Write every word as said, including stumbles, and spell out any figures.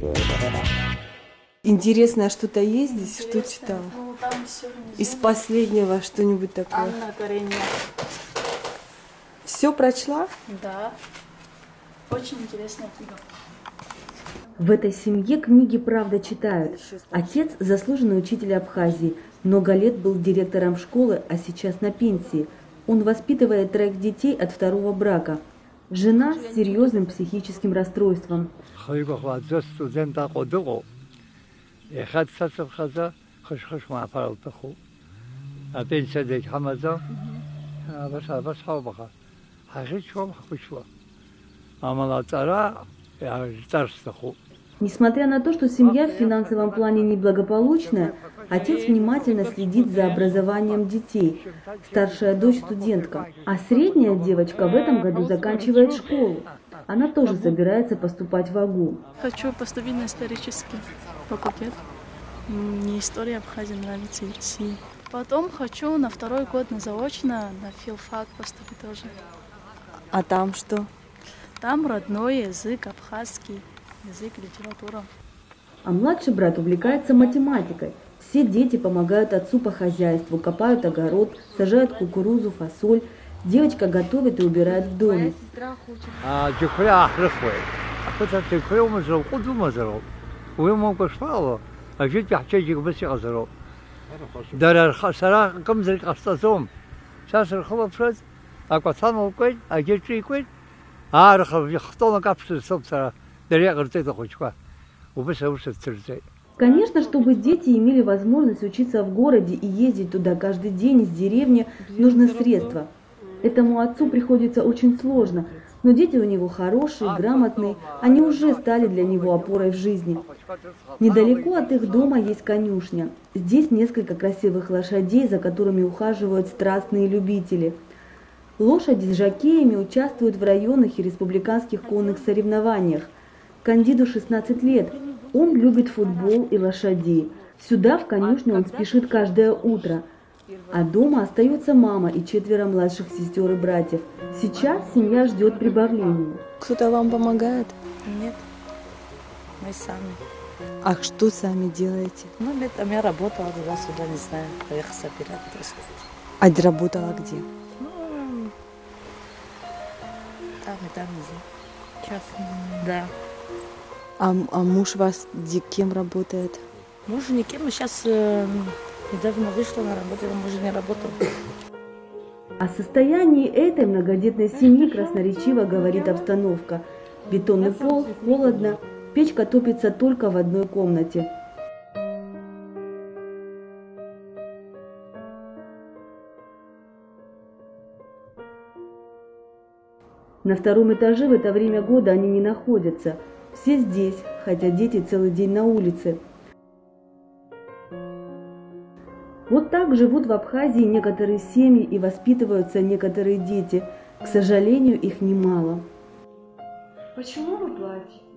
Интересное что-то есть здесь? Что читала? Ну, там все Из последнего что-нибудь такое? Анна Каренина. Все прочла? Да. Очень интересная книга. В этой семье книги правда читают. Отец – заслуженный учитель Абхазии. Много лет был директором школы, а сейчас на пенсии. Он воспитывает троих детей от второго брака. Жена с серьезным психическим расстройством. Несмотря на то, что семья в финансовом плане неблагополучная, отец внимательно следит за образованием детей. Старшая дочь студентка, а средняя девочка в этом году заканчивает школу. Она тоже собирается поступать в АГУ. Хочу поступить на исторический факультет. Мне история Абхазии нравится, и России. Потом хочу на второй год на заочно, на филфак поступить тоже. А там что? Там родной язык, абхазский язык, литература. А младший брат увлекается математикой. Все дети помогают отцу по хозяйству, копают огород, сажают кукурузу, фасоль. Девочка готовит и убирает в доме. Конечно, чтобы дети имели возможность учиться в городе и ездить туда каждый день из деревни, нужны средства. Этому отцу приходится очень сложно, но дети у него хорошие, грамотные, они уже стали для него опорой в жизни. Недалеко от их дома есть конюшня. Здесь несколько красивых лошадей, за которыми ухаживают страстные любители. Лошади с жокеями участвуют в районных и республиканских конных соревнованиях. Кандиду шестнадцать лет. Он любит футбол и лошадей. Сюда, в конюшню, он спешит каждое утро. А дома остается мама и четверо младших сестер и братьев. Сейчас семья ждет прибавления. Кто-то вам помогает? Нет, мы сами. А что сами делаете? Ну, я, там я работала туда-сюда, не знаю, поехала собирать просто. А работала где? Ну, там и там, не знаю. Сейчас, да. А, а муж вас где, кем работает? Муж никем, сейчас э, недавно вышла на работу, муж не работал. О состоянии этой многодетной семьи красноречиво говорит обстановка. Бетонный пол, холодно, печка топится только в одной комнате. На втором этаже в это время года они не находятся. Все здесь, хотя дети целый день на улице. Вот так живут в Абхазии некоторые семьи и воспитываются некоторые дети. К сожалению, их немало. Почему вы плачете?